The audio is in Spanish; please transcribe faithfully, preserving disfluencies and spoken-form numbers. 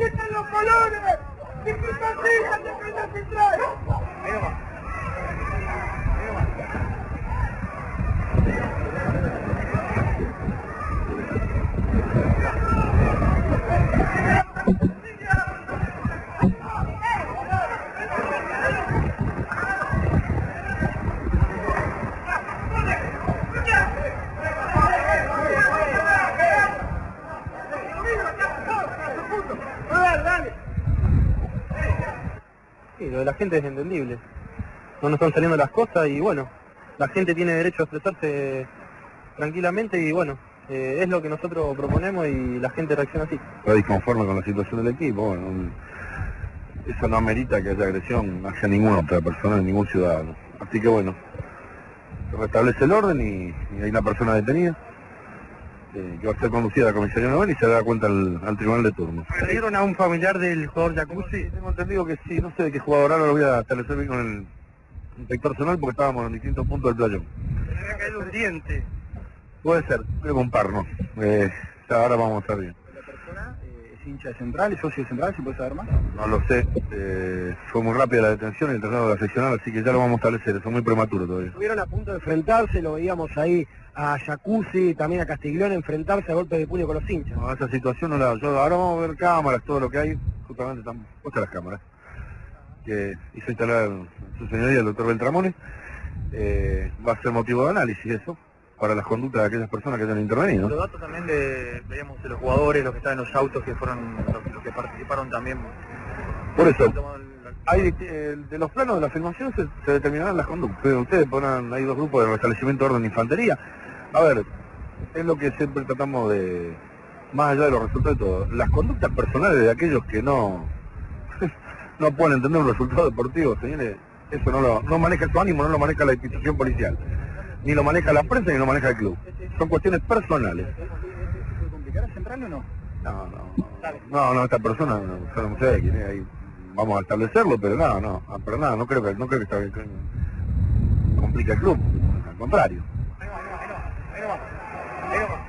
¡Aquí están los colores! ¡Que se consigan Defensa Central! Ahí nomás. Ahí nomás. Sí, lo de la gente es entendible. No nos están saliendo las cosas y bueno, la gente tiene derecho a expresarse tranquilamente y bueno, eh, es lo que nosotros proponemos y la gente reacciona así. Está disconforme con la situación del equipo, bueno, eso no amerita que haya agresión hacia ninguna otra persona, ningún ciudadano. Así que bueno, se restablece el orden y, y hay una persona detenida eh, que va a ser conducida a la comisaría novena y se da cuenta al, al tribunal de turno. ¿Agredieron a un familiar del jugador Jacuzzi? Tengo entendido que sí, no sé de qué jugador, ahora lo voy a establecer bien con el inspector zonal porque estábamos en distintos puntos del playón. Se le había caído un diente. Puede ser, creo que un par, ¿no? Eh, ya ahora vamos a estar bien. ¿La persona eh, es hincha de Central, es socio de Central, si puede saber más? No lo sé, eh, fue muy rápida la detención y el traslado de la seccional, así que ya lo vamos a establecer, eso es muy prematuro todavía. Estuvieron a punto de enfrentarse, lo veíamos ahí a Jacuzzi, también a Castiglione, enfrentarse a golpes de puño con los hinchas. No, esa situación no la... Yo, ahora vamos a ver cámaras, todo lo que hay, justamente están puestas las cámaras, que hizo instalar su señoría el doctor Beltramone, eh, va a ser motivo de análisis eso, para las conductas de aquellas personas que hayan intervenido. Los datos también de, veíamos de los jugadores, los que estaban en los autos, que fueron los, los que participaron también. Por eso, hay, eh, de los planos de la filmación se, se determinarán las conductas. Ustedes ponen, hay dos grupos de restablecimiento de orden de infantería. A ver, es lo que siempre tratamos de, más allá de los resultados de todo, las conductas personales de aquellos que no, no pueden entender un resultado deportivo, señores, eso no lo no maneja su ánimo, no lo maneja la institución policial, ni lo maneja la prensa, ni lo maneja el club. Son cuestiones personales. ¿Se puede complicar a Central o no? No, no, no, no, esta persona, no, no sé quién es ahí. Vamos a establecerlo, pero no, no, pero nada, no creo que, no creo que, está, que complique el club, al contrario. Ahí va, ahí va, ahí va, ahí va, ahí va.